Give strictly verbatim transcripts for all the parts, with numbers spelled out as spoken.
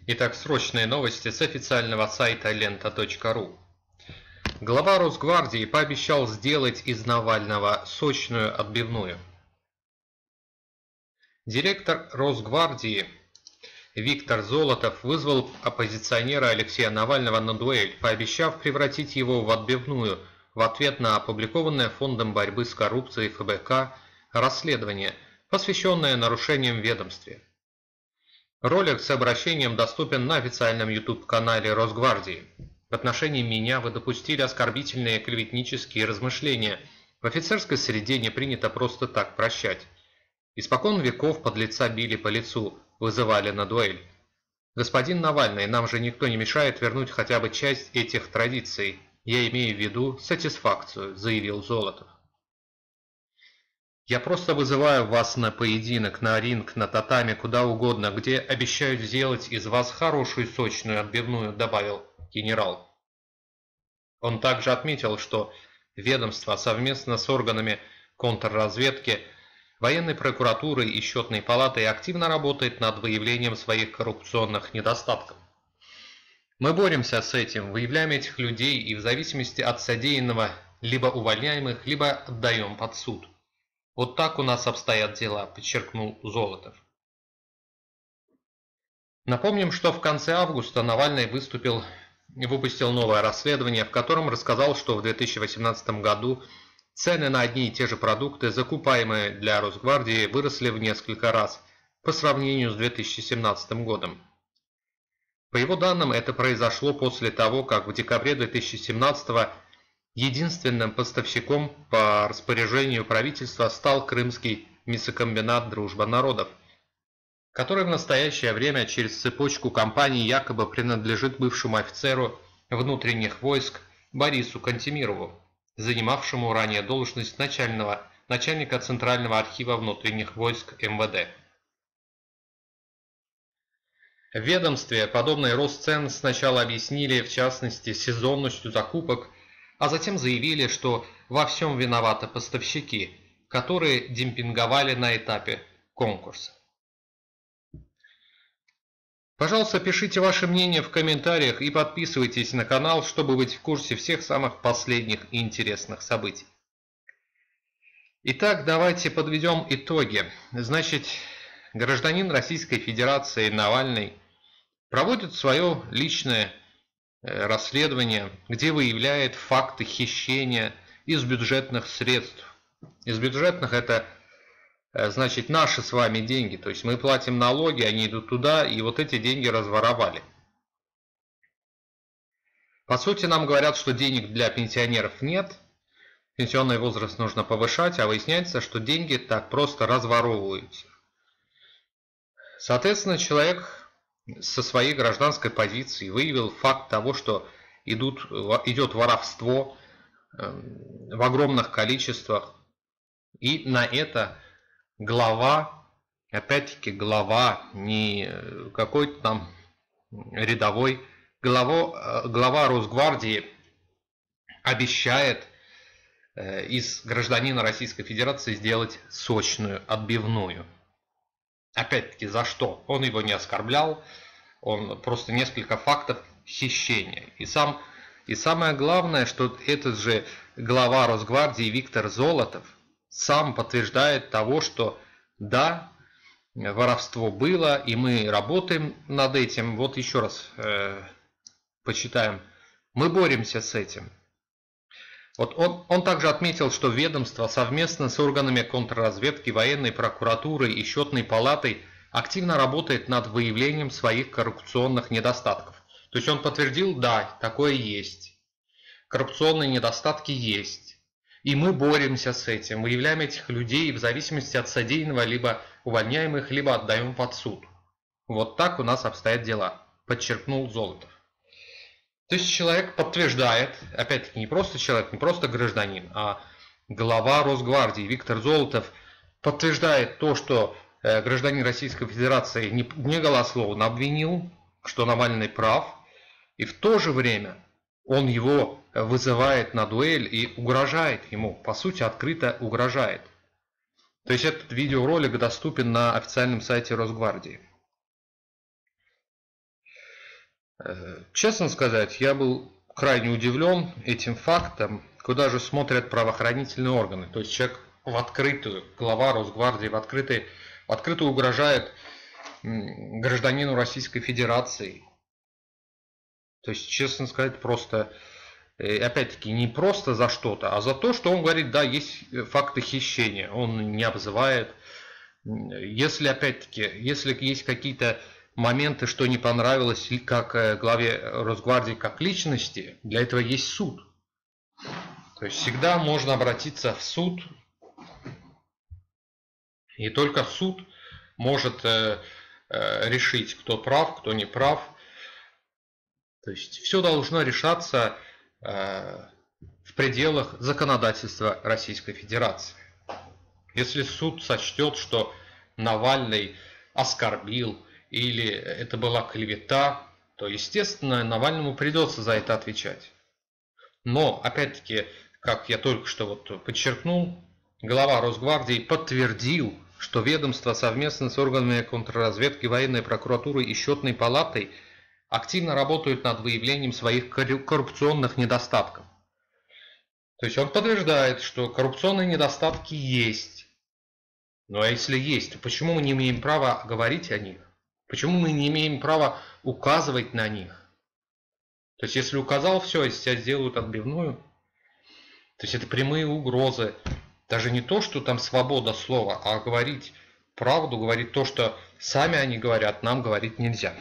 Итак, срочные новости с официального сайта лента точка ру. Глава Росгвардии пообещал сделать из Навального сочную отбивную. Директор Росгвардии Виктор Золотов вызвал оппозиционера Алексея Навального на дуэль, пообещав превратить его в отбивную в ответ на опубликованное Фондом борьбы с коррупцией эф бэ ка расследование, посвященное нарушениям в ведомстве. Ролик с обращением доступен на официальном ютуб-канале Росгвардии. В отношении меня вы допустили оскорбительные клеветнические размышления. В офицерской среде не принято просто так прощать. Испокон веков подлеца били по лицу, вызывали на дуэль. Господин Навальный, нам же никто не мешает вернуть хотя бы часть этих традиций. Я имею в виду сатисфакцию, заявил Золотов. Я просто вызываю вас на поединок, на ринг, на татами, куда угодно, где обещают сделать из вас хорошую сочную отбивную, добавил генерал. Он также отметил, что ведомство совместно с органами контрразведки, военной прокуратурой и счетной палатой активно работает над выявлением своих коррупционных недостатков. Мы боремся с этим, выявляем этих людей и в зависимости от содеянного либо увольняем их, либо отдаем под суд. Вот так у нас обстоят дела, подчеркнул Золотов. Напомним, что в конце августа Навальный выступил и выпустил новое расследование, в котором рассказал, что в две тысячи восемнадцатом году цены на одни и те же продукты, закупаемые для Росгвардии, выросли в несколько раз по сравнению с две тысячи семнадцатым годом. По его данным, это произошло после того, как в декабре две тысячи семнадцатого единственным поставщиком по распоряжению правительства стал крымский мясокомбинат «Дружба народов», который в настоящее время через цепочку компаний якобы принадлежит бывшему офицеру внутренних войск Борису Кантемирову, занимавшему ранее должность начального, начальника Центрального архива внутренних войск эм вэ дэ. В ведомстве подобный рост цен сначала объяснили, в частности, сезонностью закупок, а затем заявили, что во всем виноваты поставщики, которые демпинговали на этапе конкурса. Пожалуйста, пишите ваше мнение в комментариях и подписывайтесь на канал, чтобы быть в курсе всех самых последних и интересных событий. Итак, давайте подведем итоги. Значит, гражданин Российской Федерации Навальный проводит свое личное расследование, где выявляет факты хищения из бюджетных средств. Из бюджетных это значит наши с вами деньги, то есть мы платим налоги, они идут туда, и вот эти деньги разворовали. По сути, нам говорят, что денег для пенсионеров нет, пенсионный возраст нужно повышать, а выясняется, что деньги так просто разворовываются. Соответственно, человек со своей гражданской позиции выявил факт того, что идут, идет воровство в огромных количествах, и на это глава, опять-таки глава, не какой-то там рядовой, глава, глава Росгвардии обещает из гражданина Российской Федерации сделать сочную отбивную. Опять-таки за что? Он его не оскорблял, он просто несколько фактов хищения. И, сам, и самое главное, что этот же глава Росгвардии Виктор Золотов сам подтверждает того, что да, воровство было, и мы работаем над этим. Вот еще раз э, почитаем. Мы боремся с этим. Вот он, он также отметил, что ведомство совместно с органами контрразведки, военной прокуратурой и счетной палатой активно работает над выявлением своих коррупционных недостатков. То есть он подтвердил, да, такое есть. Коррупционные недостатки есть. И мы боремся с этим, выявляем этих людей и в зависимости от содеянного либо увольняем их, либо отдаем под суд. Вот так у нас обстоят дела, подчеркнул Золотов. То есть человек подтверждает, опять-таки не просто человек, не просто гражданин, а глава Росгвардии Виктор Золотов подтверждает то, что гражданин Российской Федерации не голословно обвинил, что Навальный прав, и в то же время он его вызывает на дуэль и угрожает ему, по сути открыто угрожает. То есть этот видеоролик доступен на официальном сайте Росгвардии. Честно сказать, я был крайне удивлен этим фактом, куда же смотрят правоохранительные органы. То есть человек в открытую, глава Росгвардии в открытую, в открытую угрожает гражданину Российской Федерации. То есть, честно сказать, просто, опять-таки, не просто за что-то, а за то, что он говорит, да, есть факты хищения, он не обзывает. Если, опять-таки, если есть какие-то моменты, что не понравилось как главе Росгвардии, как личности, для этого есть суд. То есть всегда можно обратиться в суд, и только суд может решить, кто прав, кто не прав. То есть все должно решаться в пределах законодательства Российской Федерации. Если суд сочтет, что Навальный оскорбил или это была клевета, то, естественно, Навальному придется за это отвечать. Но, опять-таки, как я только что вот подчеркнул, глава Росгвардии подтвердил, что ведомство совместно с органами контрразведки, военной прокуратурой и счетной палатой активно работают над выявлением своих коррупционных недостатков. То есть он подтверждает, что коррупционные недостатки есть. Ну а если есть, то почему мы не имеем права говорить о них? Почему мы не имеем права указывать на них? То есть если указал, все, из тебя сделают отбивную. То есть это прямые угрозы. Даже не то, что там свобода слова, а говорить правду, говорить то, что сами они говорят, нам говорить нельзя.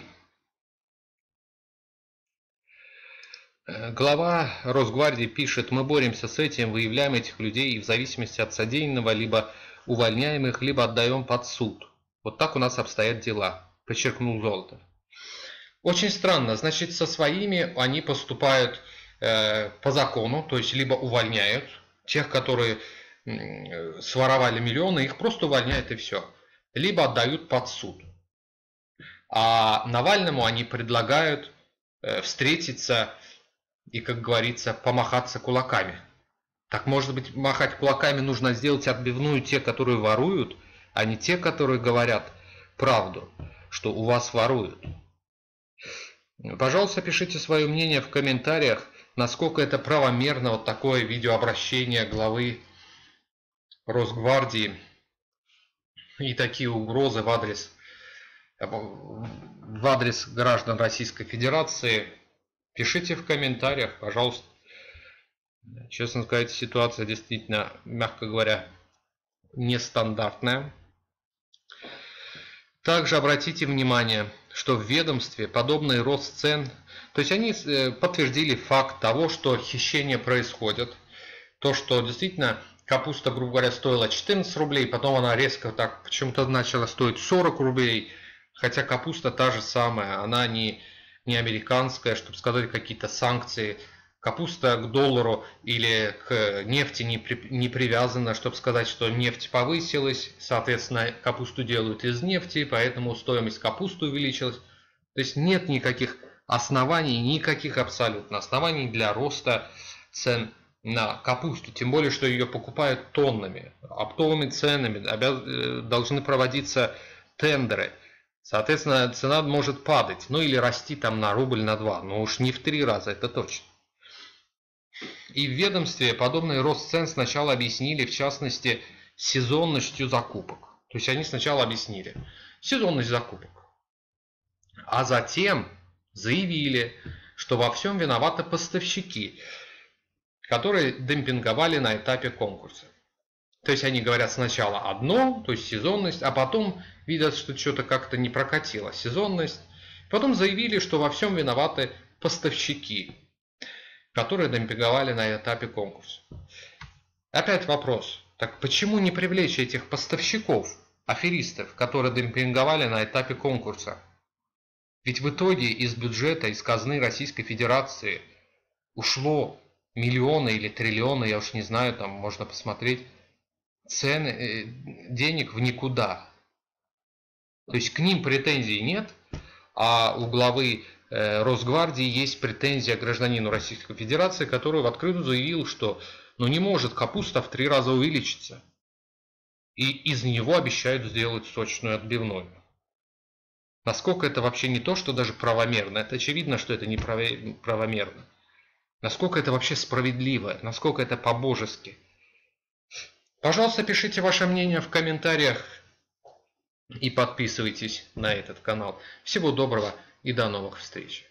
Глава Росгвардии пишет: мы боремся с этим, выявляем этих людей и в зависимости от содеянного либо увольняем их, либо отдаем под суд. Вот так у нас обстоят дела, подчеркнул Золотов. Очень странно, значит, со своими они поступают э, по закону, то есть либо увольняют тех, которые э, своровали миллионы, их просто увольняют и все, либо отдают под суд. А Навальному они предлагают э, встретиться и, как говорится, помахаться кулаками. Так, может быть, махать кулаками нужно сделать отбивную те, которые воруют, а не те, которые говорят правду, что у вас воруют. Пожалуйста, пишите свое мнение в комментариях, насколько это правомерно, вот такое видеообращение главы Росгвардии и такие угрозы в адрес, в адрес граждан Российской Федерации. Пишите в комментариях, пожалуйста. Честно сказать, ситуация действительно, мягко говоря, нестандартная. Также обратите внимание, что в ведомстве подобный рост цен, то есть они подтвердили факт того, что хищения происходят, то, что действительно капуста, грубо говоря, стоила четырнадцать рублей, потом она резко так почему-то начала стоить сорок рублей, хотя капуста та же самая, она не, не американская, чтобы сказать какие-то санкции. Капуста к доллару или к нефти не, при, не привязана, чтобы сказать, что нефть повысилась, соответственно, капусту делают из нефти, поэтому стоимость капусты увеличилась. То есть нет никаких оснований, никаких абсолютно оснований для роста цен на капусту, тем более, что ее покупают тоннами, оптовыми ценами, обяз... должны проводиться тендеры. Соответственно, цена может падать, ну или расти там на рубль, на два, но уж не в три раза, это точно. И в ведомстве подобный рост цен сначала объяснили, в частности, сезонностью закупок. То есть они сначала объяснили сезонность закупок, а затем заявили, что во всем виноваты поставщики, которые демпинговали на этапе конкурса. То есть они говорят сначала одно, то есть сезонность, а потом видят, что что-то как-то не прокатило сезонность. Потом заявили, что во всем виноваты поставщики, которые демпинговали на этапе конкурса. Опять вопрос, так почему не привлечь этих поставщиков, аферистов, которые демпинговали на этапе конкурса? Ведь в итоге из бюджета, из казны Российской Федерации ушло миллионы или триллионы, я уж не знаю, там можно посмотреть, цены, денег в никуда. То есть к ним претензий нет, а у главы Росгвардии есть претензия к гражданину Российской Федерации, который в открытую заявил, что ну, не может капуста в три раза увеличиться. И из него обещают сделать сочную отбивную. Насколько это вообще не то, что даже правомерно. Это очевидно, что это не правомерно. Насколько это вообще справедливо, насколько это по-божески. Пожалуйста, пишите ваше мнение в комментариях и подписывайтесь на этот канал. Всего доброго и до новых встреч.